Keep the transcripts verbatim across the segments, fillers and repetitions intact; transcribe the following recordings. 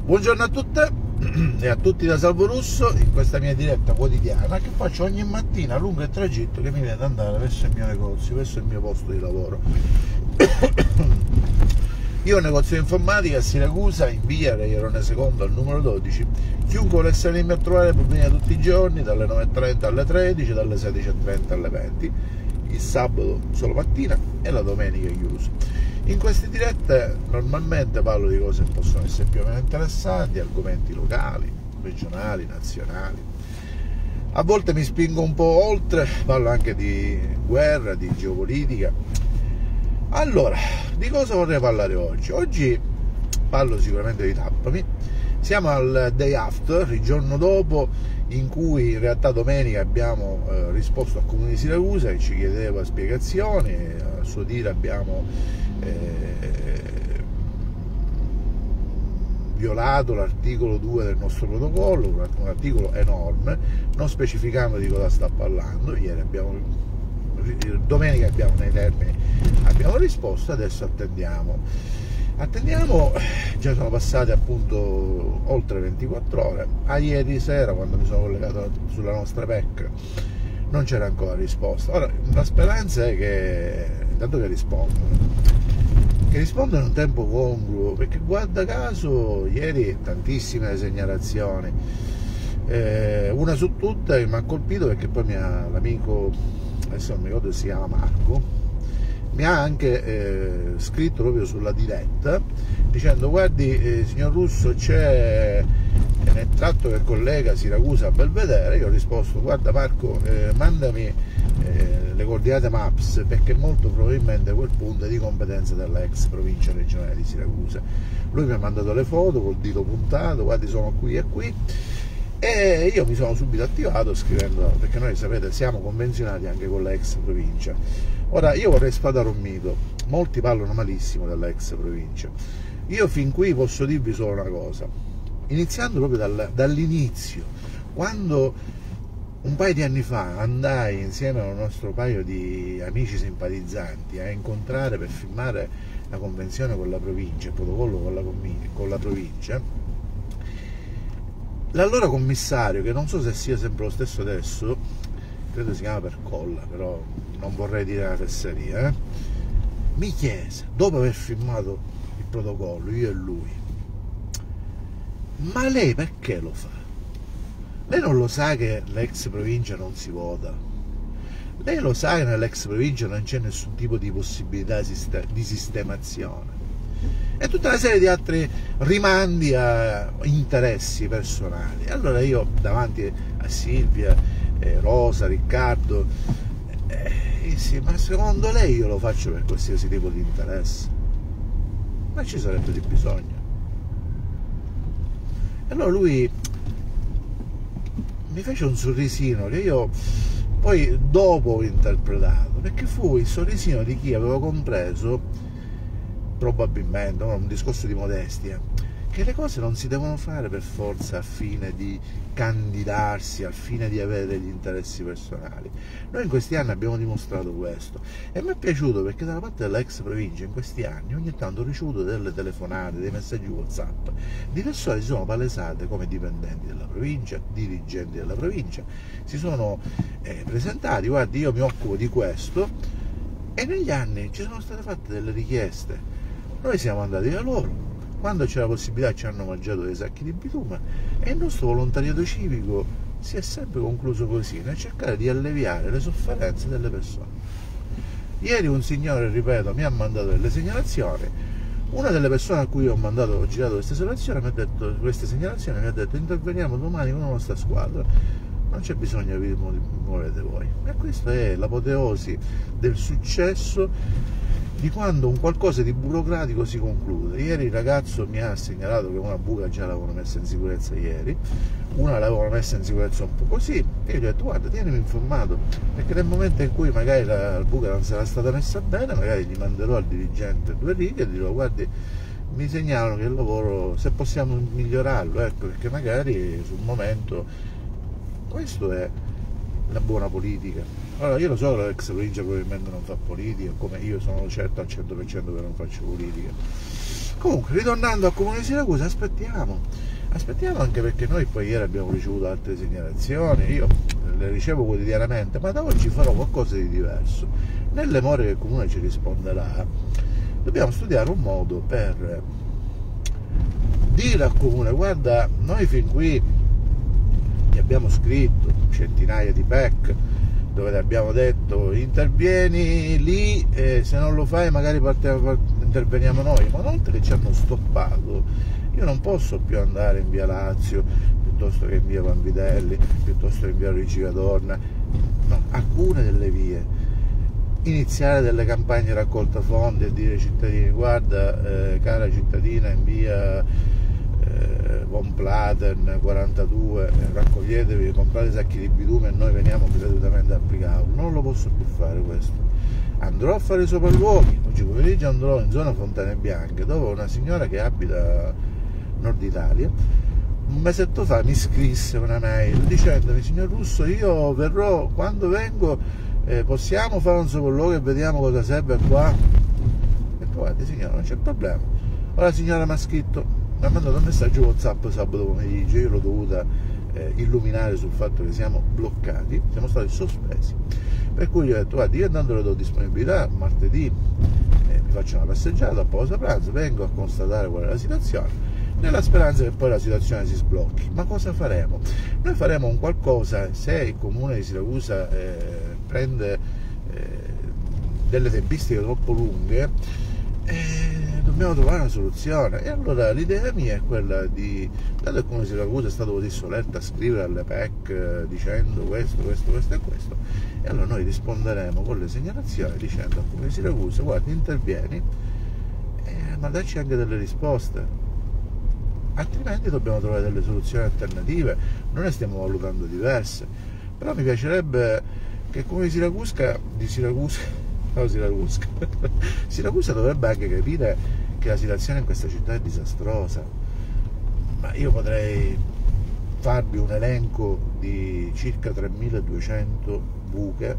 Buongiorno a tutte e a tutti da Salvo Russo in questa mia diretta quotidiana che faccio ogni mattina lungo il tragitto che mi viene ad andare verso il mio negozio, verso il mio posto di lavoro. Io ho un negozio di informatica a Siracusa, in via Reierone secondo al numero dodici. Chiunque volesse venirmi a trovare può venire tutti i giorni, dalle nove e trenta alle tredici, dalle sedici e trenta alle venti. Il sabato solo mattina e la domenica chiuso. In queste dirette normalmente parlo di cose che possono essere più o meno interessanti, argomenti locali, regionali, nazionali. A volte mi spingo un po' oltre, parlo anche di guerra, di geopolitica. Allora, di cosa vorrei parlare oggi? Oggi parlo sicuramente di Tappami. Siamo al day after, il giorno dopo, in cui in realtà domenica abbiamo eh, risposto al Comune di Siracusa che ci chiedeva spiegazioni, a suo dire abbiamo eh, violato l'articolo due del nostro protocollo, un articolo enorme, non specificando di cosa sta parlando. Ieri abbiamo, domenica abbiamo nei termini, abbiamo risposto, adesso attendiamo. Attendiamo, già sono passate appunto oltre ventiquattro ore, a ieri sera quando mi sono collegato sulla nostra P E C non c'era ancora risposta. Ora la speranza è che, intanto che rispondano, che rispondano in un tempo congruo, perché guarda caso ieri tantissime segnalazioni, eh, una su tutte che mi ha colpito perché poi l'amico, adesso non mi ricordo se si chiama Marco, mi ha anche eh, scritto proprio sulla diretta dicendo: guardi eh, signor Russo, c'è nel tratto che collega Siracusa a Belvedere. Io ho risposto: guarda Marco, eh, mandami eh, le coordinate Maps, perché molto probabilmente quel punto è di competenza della ex provincia regionale di Siracusa. Lui mi ha mandato le foto col dito puntato: guardi sono qui e qui. E io mi sono subito attivato scrivendo, perché noi sapete siamo convenzionati anche con la ex provincia. Ora io vorrei sfatare un mito: molti parlano malissimo della ex provincia. Io fin qui posso dirvi solo una cosa, iniziando proprio dal, dall'inizio, quando un paio di anni fa andai insieme a un nostro paio di amici simpatizzanti a incontrare per firmare la convenzione con la provincia, il protocollo con la, con la provincia, l'allora commissario, che non so se sia sempre lo stesso adesso, credo si chiama Percolla, però non vorrei dire una fesseria, eh? mi chiese, dopo aver firmato il protocollo, io e lui: ma lei perché lo fa? Lei non lo sa che l'ex provincia non si vota? Lei lo sa che nell'ex provincia non c'è nessun tipo di possibilità di sistemazione? E tutta una serie di altri rimandi a interessi personali. Allora io davanti a Silvia, eh, Rosa, Riccardo, eh, sì, ma secondo lei io lo faccio per qualsiasi tipo di interesse? Ma ci sarebbe di bisogno. E allora lui mi fece un sorrisino che io poi dopo ho interpretato, perché fu il sorrisino di chi aveva compreso, probabilmente, no, un discorso di modestia, che le cose non si devono fare per forza al fine di candidarsi, al fine di avere degli interessi personali. Noi in questi anni abbiamo dimostrato questo e mi è piaciuto perché dalla parte della ex provincia in questi anni ogni tanto ho ricevuto delle telefonate, dei messaggi WhatsApp di persone che si sono palesate come dipendenti della provincia, dirigenti della provincia, si sono eh, presentati: guardi, io mi occupo di questo, e negli anni ci sono state fatte delle richieste, noi siamo andati da loro, quando c'è la possibilità ci hanno mangiato dei sacchi di bitume, e il nostro volontariato civico si è sempre concluso così, nel cercare di alleviare le sofferenze delle persone. Ieri un signore, ripeto, mi ha mandato delle segnalazioni. Una delle persone a cui ho mandato, ho girato queste segnalazioni, mi ha detto, queste segnalazioni mi ha detto: interveniamo domani con la nostra squadra, non c'è bisogno che vi muovete voi. E questa è l'apoteosi del successo di quando un qualcosa di burocratico si conclude. Ieri il ragazzo mi ha segnalato che una buca già l'avevano messa in sicurezza ieri, una l'avevano messa in sicurezza un po' così, e io gli ho detto: guarda, tienimi informato, perché nel momento in cui magari la buca non sarà stata messa bene, magari gli manderò al dirigente due righe e dirò: guardi, mi segnalano che il lavoro, se possiamo migliorarlo, ecco, perché magari sul momento questo è la buona politica. Allora, io lo so che l'ex provincia probabilmente non fa politica, come io sono certo al cento per cento che non faccio politica, Comunque, ritornando al Comune di Siracusa, aspettiamo, aspettiamo anche perché noi poi ieri abbiamo ricevuto altre segnalazioni, io le ricevo quotidianamente, ma da oggi farò qualcosa di diverso. Nelle more che il Comune ci risponderà, dobbiamo studiare un modo per dire al Comune: guarda, noi fin qui gli abbiamo scritto centinaia di P E C dove le abbiamo detto intervieni lì e se non lo fai magari partiamo, interveniamo noi, ma una volta che ci hanno stoppato io non posso più andare in via Lazio piuttosto che in via Vanvidelli, piuttosto che in via Luigi Cadorna, no, alcune delle vie, iniziare delle campagne raccolta fondi e dire ai cittadini: guarda, eh, cara cittadina, in via eh, Von Platen quarantadue, eh, raccoglietevi, comprate sacchi di bitume e noi veniamo gratuitamente a applicarlo. Non lo posso più fare questo. Andrò a fare i sopralluoghi, oggi pomeriggio andrò in zona Fontane Bianche, dove una signora che abita Nord Italia un mesetto fa mi scrisse una mail dicendomi: signor Russo, io verrò, quando vengo eh, possiamo fare un sopralluogo e vediamo cosa serve qua? E poi guardi signora, non c'è problema. Ora la signora mi ha scritto, mi ha mandato un messaggio WhatsApp sabato pomeriggio, io l'ho dovuta eh, illuminare sul fatto che siamo bloccati, siamo stati sospesi, per cui gli ho detto: guardi, io intanto le do disponibilità martedì, eh, mi faccio una passeggiata a pausa pranzo, vengo a constatare qual è la situazione, nella speranza che poi la situazione si sblocchi. Ma cosa faremo? Noi faremo un qualcosa, se il Comune di Siracusa eh, prende eh, delle tempistiche troppo lunghe, eh, dobbiamo trovare una soluzione. E allora l'idea mia è quella di, dato che il Comune di Siracusa è stato così solerte a scrivere alle P E C eh, dicendo questo, questo, questo e questo, e allora noi risponderemo con le segnalazioni dicendo al Comune di Siracusa: guarda, intervieni eh, ma dacci anche delle risposte, altrimenti dobbiamo trovare delle soluzioni alternative. Noi ne stiamo valutando diverse, però mi piacerebbe che il Comune di Siracusa, di Siracusa, no, Siracusa, Siracusa dovrebbe anche capire che la situazione in questa città è disastrosa. Ma io potrei farvi un elenco di circa tremiladuecento buche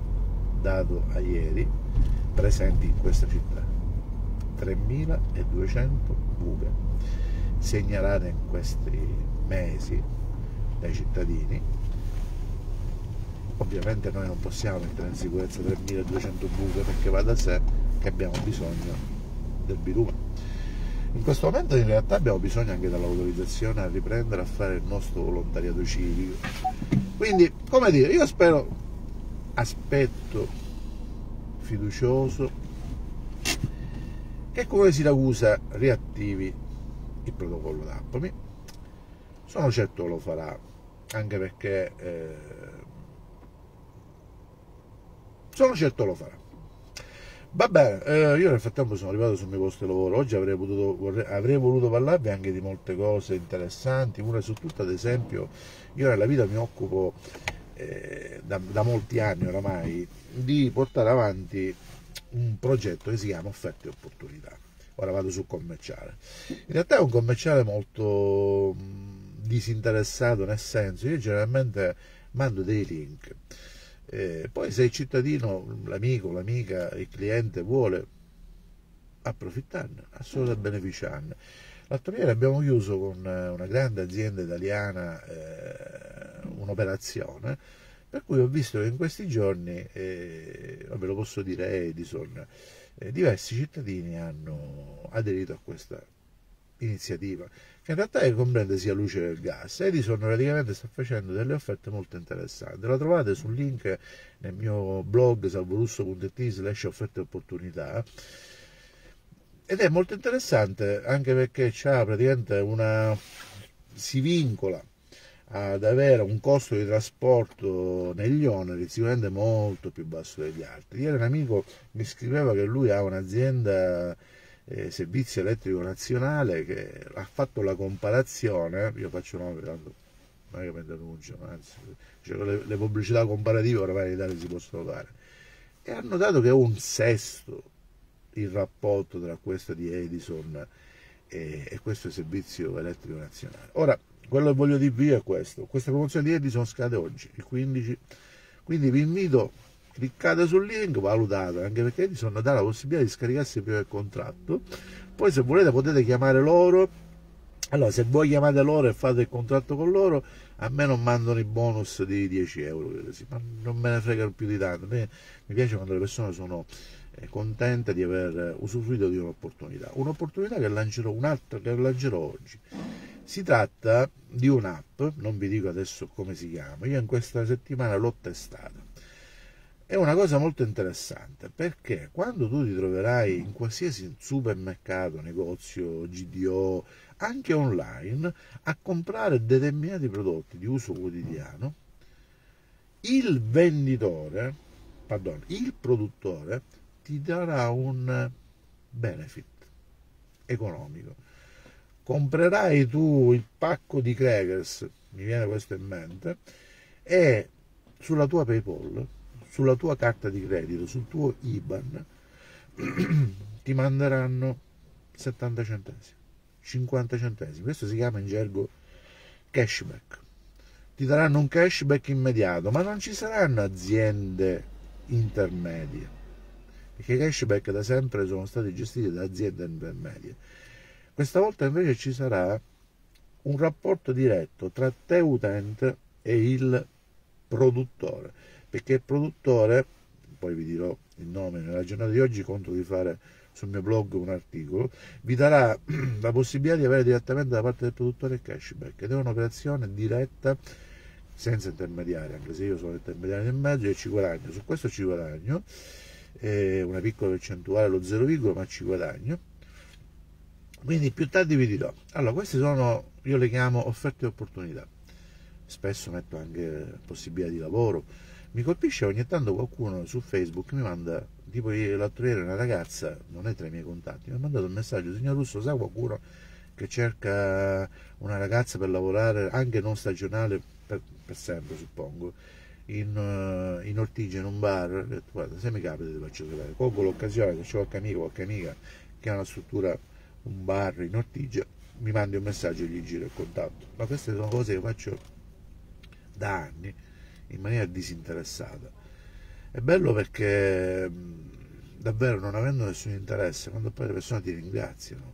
dato a ieri presenti in questa città, tremiladuecento buche segnalate in questi mesi dai cittadini. Ovviamente noi non possiamo mettere in sicurezza tremiladuecento buche, perché va da sé che abbiamo bisogno del bitume. In questo momento in realtà abbiamo bisogno anche dell'autorizzazione a riprendere a fare il nostro volontariato civico. Quindi, come dire, io spero, aspetto fiducioso che il Comune di Siracusa riattivi il protocollo d'Appomi. Sono certo lo farà, anche perché eh, sono certo lo farà. Va bene, eh, io nel frattempo sono arrivato sul mio posto di lavoro. Oggi avrei, potuto, vorrei, avrei voluto parlarvi anche di molte cose interessanti, una su tutte, ad esempio, io nella vita mi occupo eh, da, da molti anni oramai di portare avanti un progetto che si chiama Offerte e Opportunità. Ora vado sul commerciale. In realtà è un commerciale molto disinteressato, nel senso, io generalmente mando dei link, eh, poi se il cittadino, l'amico, l'amica, il cliente vuole approfittarne, assolutamente beneficiarne. L'altro ieri abbiamo chiuso con una grande azienda italiana eh, un'operazione, per cui ho visto che in questi giorni, eh, vabbè, lo posso dire, Edison, eh, diversi cittadini hanno aderito a questa iniziativa, che in realtà comprende sia luce che gas. Edison praticamente sta facendo delle offerte molto interessanti. La trovate sul link nel mio blog salvorusso punto it slash offerte e opportunità, ed è molto interessante anche perché c'ha praticamente una, si vincola ad avere un costo di trasporto negli oneri sicuramente molto più basso degli altri. Ieri un amico mi scriveva che lui ha un'azienda eh, servizio elettrico nazionale che ha fatto la comparazione, io faccio nome tanto non è che mi denunciano, anzi, cioè, le, le pubblicità comparative oramai in Italia si possono fare, e hanno dato che è un sesto il rapporto tra questa di Edison e, e questo servizio elettrico nazionale. Ora, quello che voglio dirvi è questo: questa promozione di Edison scade oggi, il quindici, quindi vi invito, cliccate sul link, valutate, anche perché Edison dà la possibilità di scaricarsi prima del contratto, poi se volete potete chiamare loro. Allora, se voi chiamate loro e fate il contratto con loro, a me non mandano i bonus di dieci euro, ma non me ne frega più di tanto. A me, mi piace quando le persone sono contente di aver usufruito di un'opportunità, un'opportunità che lancerò, un'altra che lancerò oggi. Si tratta di un'app, non vi dico adesso come si chiama, io in questa settimana l'ho testata. È una cosa molto interessante, perché quando tu ti troverai in qualsiasi supermercato, negozio, G D O, anche online, a comprare determinati prodotti di uso quotidiano, il venditore, pardon, il produttore ti darà un benefit economico. Comprerai tu il pacco di crackers, mi viene questo in mente, e sulla tua PayPal, sulla tua carta di credito, sul tuo I B A N, ti manderanno settanta centesimi, cinquanta centesimi. Questo si chiama in gergo cashback. Ti daranno un cashback immediato, ma non ci saranno aziende intermedie, perché i cashback da sempre sono stati gestiti da aziende intermedie. Questa volta invece ci sarà un rapporto diretto tra te utente e il produttore, perché il produttore, poi vi dirò il nome nella giornata di oggi, conto di fare sul mio blog un articolo, vi darà la possibilità di avere direttamente da parte del produttore il cashback, ed è un'operazione diretta senza intermediari, anche se io sono intermediario nel mezzo e ci guadagno, su questo ci guadagno, eh, una piccola percentuale, lo zero, ma ci guadagno. Quindi più tardi vi dirò. Allora, queste sono, io le chiamo offerte e opportunità, spesso metto anche possibilità di lavoro. Mi colpisce ogni tanto qualcuno su Facebook mi manda, tipo l'altro ieri una ragazza, non è tra i miei contatti, mi ha mandato un messaggio: signor Russo, sa qualcuno che cerca una ragazza per lavorare anche non stagionale, per, per sempre suppongo, in, in Ortigia, in un bar? Ho detto, guarda, se mi capita ti faccio sapere, colgo l'occasione che c'è qualche amico, qualche amica che ha una struttura, un bar in Ortigia, mi mandi un messaggio e gli giro il contatto. Ma queste sono cose che faccio da anni in maniera disinteressata. È bello perché davvero, non avendo nessun interesse, quando poi le persone ti ringraziano,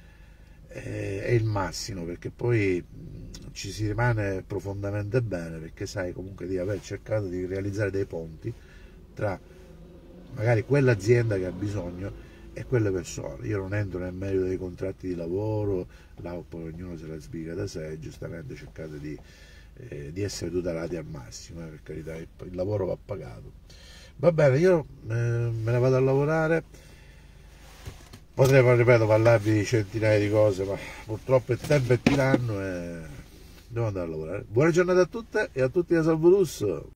è il massimo, perché poi ci si rimane profondamente bene, perché sai comunque di aver cercato di realizzare dei ponti tra magari quell'azienda che ha bisogno e quelle persone. Io non entro nel merito dei contratti di lavoro, là poi ognuno se la sbriga da sé, giustamente cercate di, eh, di essere tutelati al massimo, eh, per carità, il, il lavoro va pagato. Va bene, io eh, me ne vado a lavorare, potrei, ripeto, parlarvi di centinaia di cose, ma purtroppo il tempo è tiranno e devo andare a lavorare. Buona giornata a tutte e a tutti da Salvo Russo.